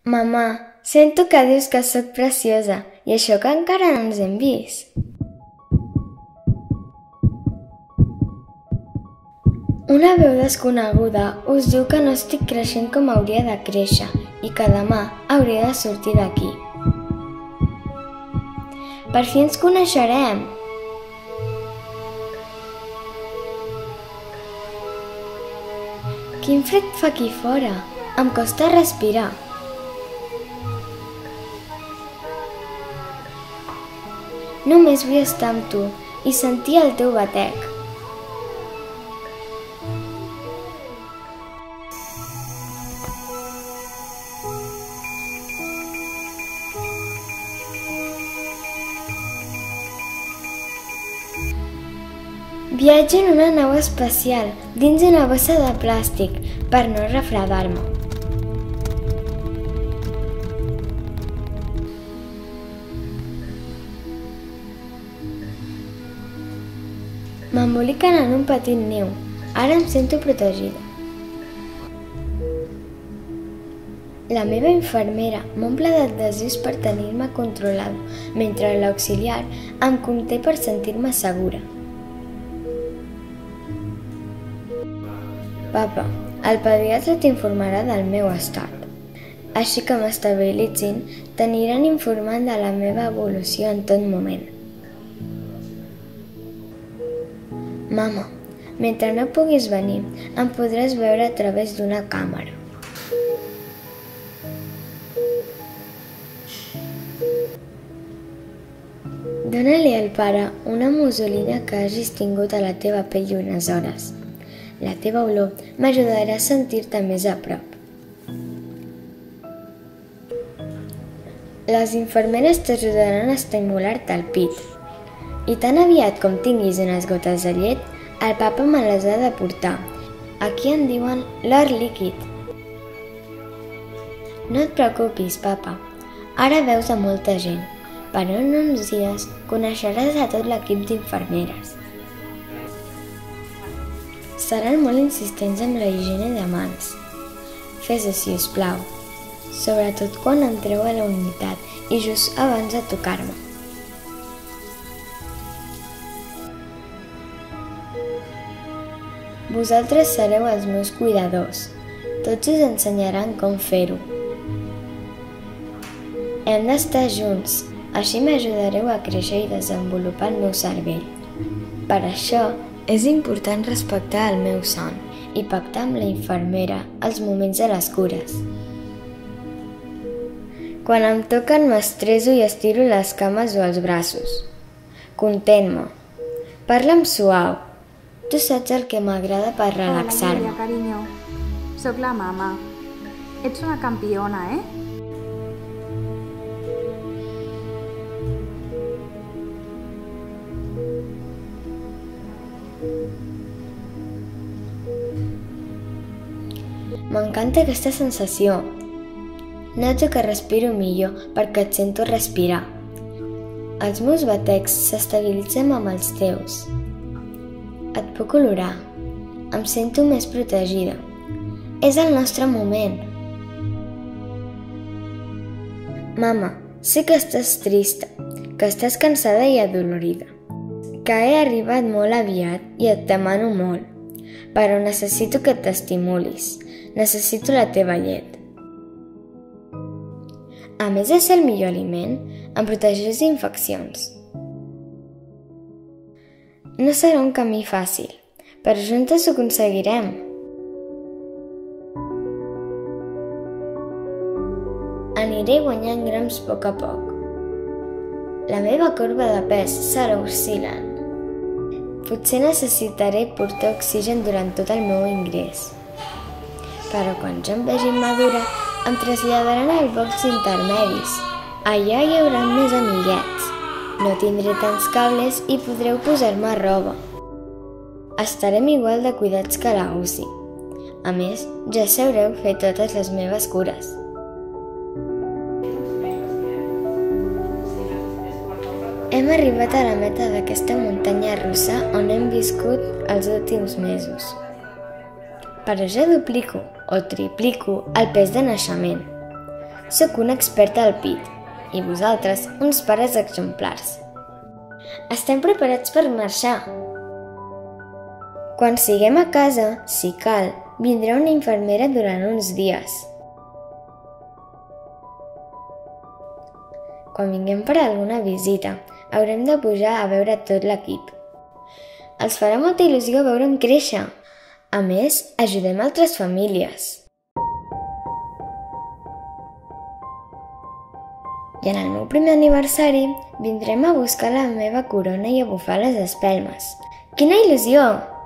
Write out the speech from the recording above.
Mamà, sento que dius que sóc preciosa i això que encara no ens hem vist. Una veu desconeguda us diu que no estic creixent com hauria de créixer i que demà hauria de sortir d'aquí. Per fi ens coneixerem! Quin fred fa aquí fora! Em costa respirar. Només vull estar amb tu i sentir el teu batec. Viatjo en una nau espacial dins una bossa de plàstic per no refredar-me. M'emboliquen en un petit niu. Ara em sento protegida. La meva infermera m'omple d'adhesius per tenir-me controlada, mentre l'auxiliar em conté per sentir-me segura. Papa, el pediatre t'informarà del meu estat. Així que m'estabilitzin, t'aniran informant de la meva evolució en tot moment. Mama, mentre no puguis venir, em podràs veure a través d'una càmera. Dóna-li al pare una mussolina que hagis tingut a la teva pell unes hores. La teva olor m'ajudarà a sentir-te més a prop. Les infermeres t'ajudaran a estimular-te el pit. I tan aviat com tinguis unes gotes de llet, el papa me les ha de portar. Aquí en diuen l'or líquid. No et preocupis, papa. Ara veus a molta gent, però en uns dies coneixeràs a tot l'equip d'infermeres. Seran molt insistents amb la higiene de mans. Fes-ho, si us plau, sobretot quan entreu a la unitat i just abans de tocar-me. Vosaltres sereu els meus cuidadors. Tots us ensenyaran com fer-ho. Hem d'estar junts, així m'ajudareu a créixer i desenvolupar el meu cervell. Per això, és important respectar el meu son i pactar amb la infermera els moments de les cures. Quan em toquen m'estreso i estiro les cames o els braços. Contén-me. Parla'm suau. Tu saps el que m'agrada per relaxar-me. Hola, carinyo. Soc la mama. Ets una campiona, eh? M'encanta aquesta sensació. Noto que respiro millor perquè et sento respirar. Els meus batecs s'estabilitzen amb els teus. Et puc olorar. Em sento més protegida. És el nostre moment. Mama, sé que estàs trista, que estàs cansada i adolorida, que he arribat molt aviat i et demano molt, però necessito que t'estimulis. Necessito la teva llet. A més de ser el millor aliment, em protegeix d'infeccions. No serà un camí fàcil, però juntes ho aconseguirem. Aniré guanyant grams a poc. La meva corba de pes serà oscil·lant. Potser necessitaré portar oxigen durant tot el meu ingrés. Però quan jo em vegi madura, em traslladaran al box intermedis. Allà hi haurà més amiguets. No tindré tants cables i podreu posar-me roba. Estarem igual de cuidats que a la UCI. A més, ja sabreu fer totes les meves cures. Hem arribat a la meta d'aquesta muntanya russa on hem viscut els últims mesos. Però ja duplico o triplico el pes de naixement. Sóc una experta al pit i vosaltres uns pares exemplars. Estem preparats per marxar. Quan siguem a casa, si cal, vindrà una infermera durant uns dies. Quan vinguem per alguna visita, haurem de pujar a veure tot l'equip. Els farà molta il·lusió veure'm créixer. A més, ajudem altres famílies. I en el meu primer aniversari vindrem a buscar la meva corona i a bufar les espelmes. Quina il·lusió!